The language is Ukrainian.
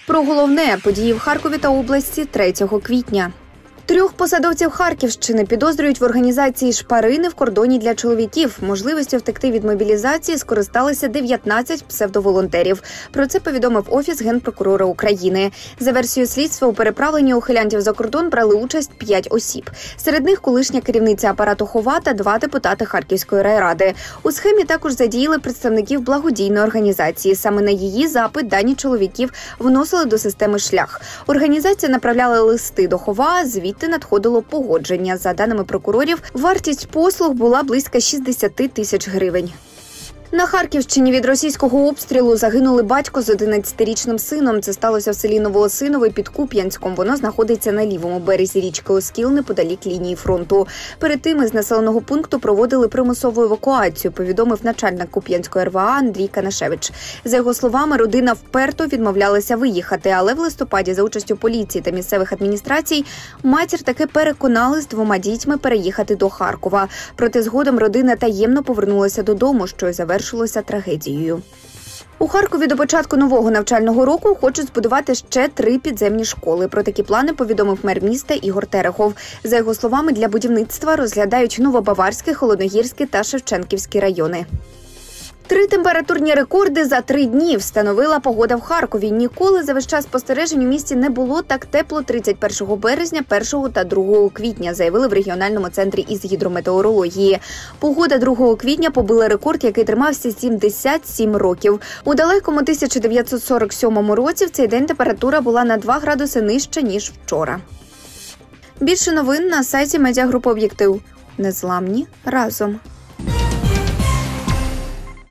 Про головне – події в Харкові та області 3 квітня. 3 посадовців Харківщини підозрюють в організації шпарини в кордоні для чоловіків. Можливістю втекти від мобілізації скористалися 19 псевдоволонтерів. Про це повідомив Офіс Генпрокурора України. За версією слідства, у переправленні ухилянтів за кордон брали участь 5 осіб. Серед них колишня керівниця апарату Хова та 2 депутати Харківської райради. У схемі також задіяли представників благодійної організації. Саме на її запит дані чоловіків вносили до системи «Шлях». Організація направляла листи до Хова, звідти надходило погодження. За даними прокурорів, вартість послуг була близько 60 тисяч гривень. На Харківщині від російського обстрілу загинули батько з 11-річним сином. Це сталося в селі Новоосинове під Куп'янськом. Воно знаходиться на лівому березі річки Оскіл, неподалік лінії фронту. Перед тим із населеного пункту проводили примусову евакуацію, повідомив начальник Куп'янської РВА Андрій Канашевич. За його словами, родина вперто відмовлялася виїхати, але в листопаді за участю поліції та місцевих адміністрацій матір таки переконали з 2 дітьми переїхати до Харкова. Проте згодом родина таємно повернулася додому, що й завершилося трагедією. У Харкові до початку нового навчального року хочуть збудувати ще 3 підземні школи. Про такі плани повідомив мер міста Ігор Терехов. За його словами, для будівництва розглядають Новобаварський, Холодногірський та Шевченківський райони. 3 температурні рекорди за 3 дні встановила погода в Харкові. Ніколи за весь час спостережень у місті не було так тепло 31 березня, 1 та 2 квітня, заявили в регіональному центрі із гідрометеорології. Погода 2 квітня побила рекорд, який тримався 77 років. У далекому 1947 році в цей день температура була на 2 градуси нижча, ніж вчора. Більше новин на сайті медіагрупи «Об'єктив». Незламні разом.